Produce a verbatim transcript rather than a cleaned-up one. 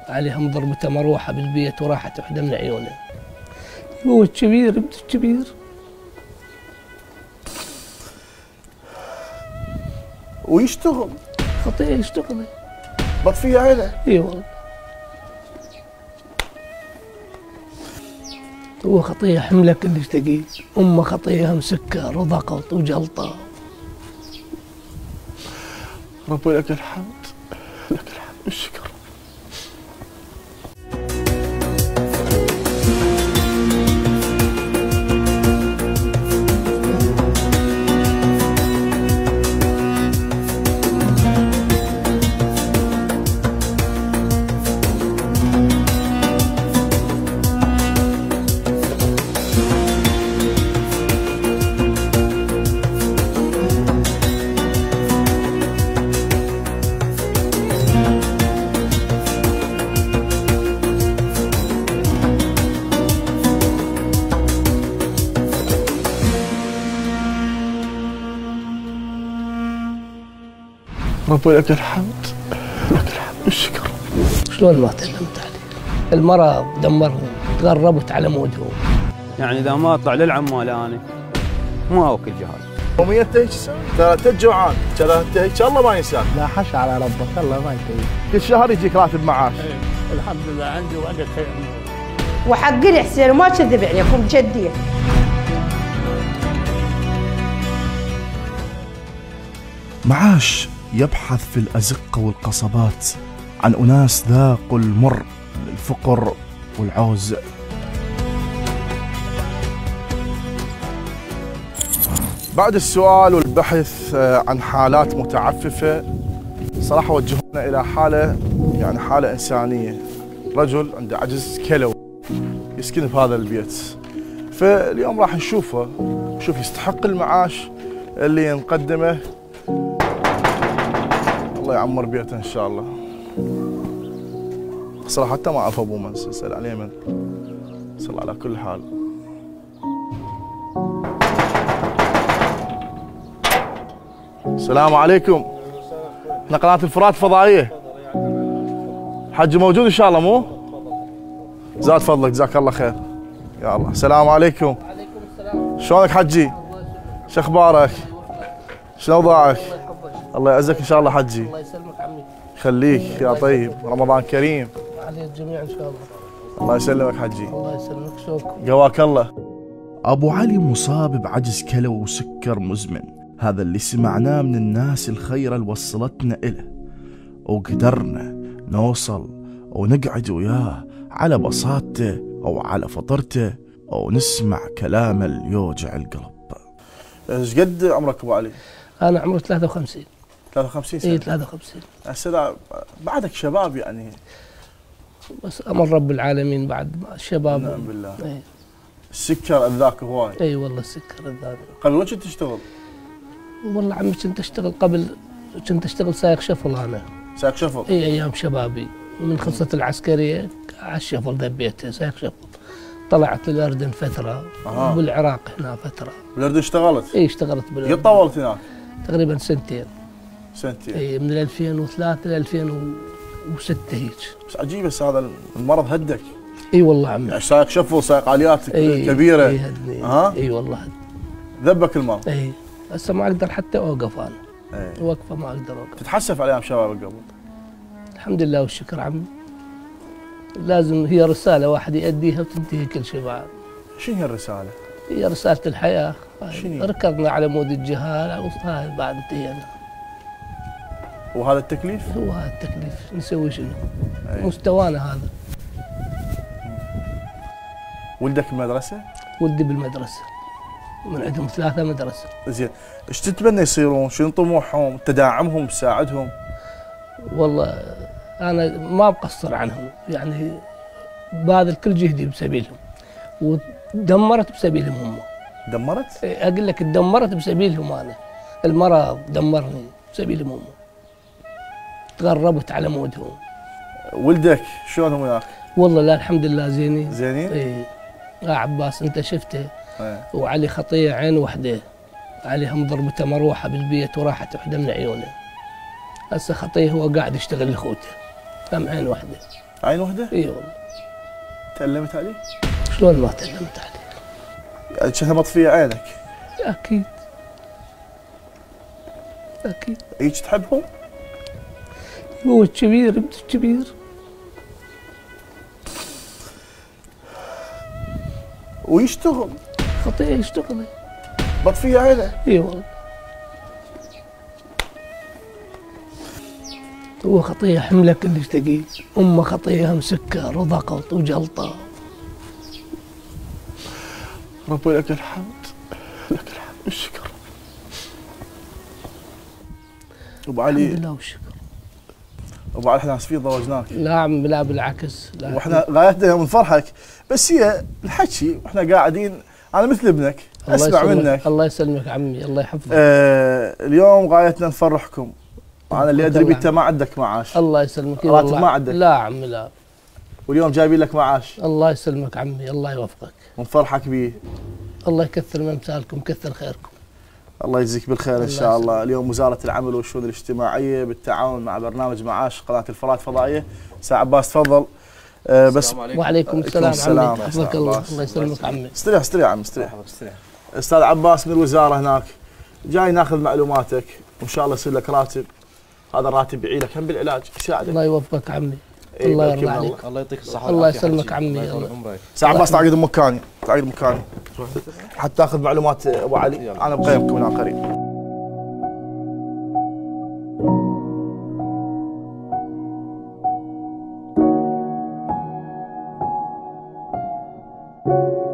عليها مضربته مروحه بالبيت وراحت وحده من عيونه. هو الكبير ابن الكبير. ويشتغل خطيه يشتغل. بط فيها عيله. اي والله. هو خطيه حمله كلش ثقيل، امه خطيه مسكر وضغط وجلطه. ربي لك الحمد، لك الحمد والشكر. ربي لك الحمد، لك الحمد والشكر. شلون ما تكلمت عليه؟ المرض دمرهم، تغربت على مودهم. يعني اذا ما اطلع للعمال انا ما اكل جهاز. يوميا تهيج ترى انت جوعان، ترى تهيج الله ما ينساك. لا حش على ربك، الله ما يسويك. كل شهر يجيك راتب معاش. ايه الحمد لله عندي وعندك خير. وحق لي حسين وما كذب عليكم جدي. معاش يبحث في الأزقة والقصبات عن أناس ذاقوا المر للفقر والعوز. بعد السؤال والبحث عن حالات متعففة صراحة وجهونا إلى حالة يعني حالة إنسانية. رجل عنده عجز كلوي يسكن بهذا البيت، فاليوم راح نشوفه شوف يستحق المعاش اللي نقدمه. الله يعمر بيته ان شاء الله. صراحة حتى ما اعرف ابوه من، سأل عليه من. صلى على كل حال. السلام عليكم. احنا قناة الفرات فضائية. حجي موجود ان شاء الله مو؟ زاد فضلك جزاك الله خير. يا الله. السلام عليكم. وعليكم السلام. شلونك حجي؟ شو اخبارك؟ شلون وضعك؟ الله يعزك ان شاء الله حجي. الله يسلمك عمي. خليك يا طيب، رمضان كريم. على الجميع ان شاء الله. الله يسلمك حجي. الله يسلمك شوكم. قواك الله. ابو علي مصاب بعجز كلوي وسكر مزمن، هذا اللي سمعناه من الناس الخيرة اللي وصلتنا إله، وقدرنا نوصل ونقعد وياه على بساطته او على فطرته او نسمع كلامه اللي يوجع القلب. ايش قد عمرك ابو علي؟ انا عمري ثلاثة وخمسين. ثلاثة وخمسين سنة؟ اي ثلاثة وخمسين. هسه بعدك شباب يعني. بس امر رب العالمين بعد الشباب. نعم بالله. اي. السكر اذاك هواي. اي والله السكر اذاك. قبل وين كنت تشتغل؟ والله عمي كنت اشتغل قبل، كنت اشتغل سايق شفل انا. سايق شفل؟ اي ايام شبابي، ومن خلصت العسكريه على الشفل ذبيته سايق شفل. طلعت للاردن فتره. أه. والعراق هنا فتره. بالاردن اشتغلت؟ اي اشتغلت بالاردن. قد طولت هناك؟ تقريبا سنتين. سنتين. اي من ألفين وثلاثة ل ألفين وستة هيك. بس عجيب بس هذا المرض هدك. اي والله عمي. يعني سايق شفل سايق عاليات أي كبيره. اي هدني. ها؟ اي والله هد. ذبك المرض. اي هسه ما اقدر حتى اوقف انا. اي وقفه ما اقدر اوقف. تتحسف على ايام شبابك قبل؟ الحمد لله والشكر عمي. لازم هي رساله واحد يؤديها وتنتهي كل شيء بعد. شنو هي الرساله؟ هي رساله الحياه. شنو؟ ركضنا على مود الجهال وهاي بعد انتهينا. وهذا التكليف؟ هو هذا التكليف، نسوي شنو؟ أي. مستوانا هذا. ولدك بالمدرسه؟ ولدي بالمدرسه. من عندهم ثلاثه مدرسه. زين، ايش تتمنى يصيرون؟ شنو طموحهم؟ تداعمهم، تساعدهم؟ والله انا ما بقصر عنهم، يعني باذل كل جهدي بسبيلهم، ودمرت بسبيلهم هم. دمرت؟ اقول لك دمرت بسبيلهم انا. المرض دمرني بسبيلهم هم. تغربت على مودهم. ولدك شلونهم وياك؟ والله لا الحمد لله زينين. زينين؟ اي. اه عباس انت شفته. ايه. وعلي خطيه عين وحده. عليها مضربته مروحه بالبيت وراحت وحده من عيونه. هسه خطيه هو قاعد يشتغل لاخوته. أم عين واحدة. عين واحدة؟ اي والله. تألمت عليه؟ شلون ما تألمت عليه؟ يعني كانت مطفية عينك؟ أكيد. أكيد. هيك تحبهم؟ هو الكبير ابن الكبير. ويشتغل؟ خطية يشتغل. مطفية عينه؟ اي والله. هو خطية حمله كلش ثقيل، أمه خطية مسكر وضغط وجلطة. ربي لك الحمد، لك الحمد والشكر. ابو علي الحمد لله والشكر. ابو علي احنا اسفين ضوجناك. لا عم لا بالعكس. لا واحنا غايتنا من فرحك، بس هي الحكي واحنا قاعدين انا مثل ابنك اسمع منك. الله يسلمك عمي، الله يحفظك. آه اليوم غايتنا نفرحكم. انا اللي ادري بيته ما عندك معاش. الله يسلمك. راتب ما عندك؟ لا عمي لا. واليوم جايبين لك معاش. الله يسلمك عمي، الله يوفقك. ونفرحك بيه. الله يكثر من امثالكم، كثر خيركم. الله يجزيك بالخير ان شاء الله. اليوم وزاره العمل والشؤون الاجتماعيه بالتعاون مع برنامج معاش قناه الفرات فضائيه. استاذ عباس تفضل. آه بس عليكم. وعليكم السلام, السلام عمي. حفظك الله. الله يسلمك عمي. استريح استريح عمي استريح. استاذ عباس من الوزاره هناك، جاي ناخذ معلوماتك وان شاء الله يصير لك راتب. هذا الراتب يعينك هم بالعلاج يساعدك. الله يوفقك عمي. إيه الله يرضى عليك. الله يعطيك الصحة. الله يسلمك عمي. استاذ عباس تعقد مكاني، تعقد مكاني حتى تاخذ معلومات ابو علي. انا بقيمكم هنا قريب. you